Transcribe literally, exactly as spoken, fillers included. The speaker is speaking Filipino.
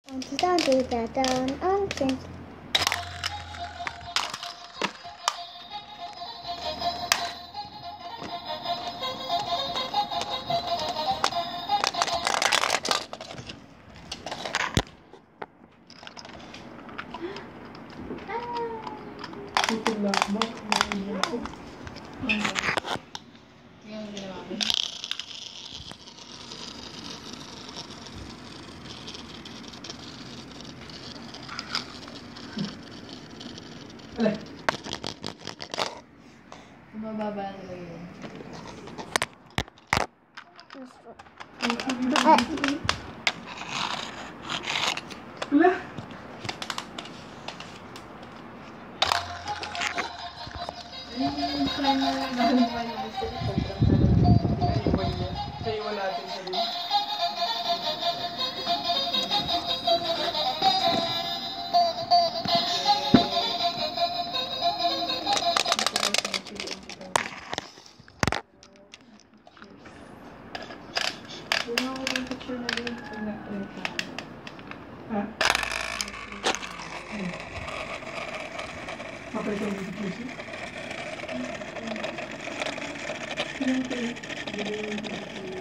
Auntie, don't do that, down, auntie. Tutulak mo. Yung ginawa mo. Wala. Mababa na talaga yun. Wala. Yung plan na lang naman pa yung gusto ko. Sobrang talaga. Naiwan niya. Naiwan natin sa rin. Wala ko yung picture na yun. Pag na-print na. Ha? Papalit ang picture siya? Yung picture.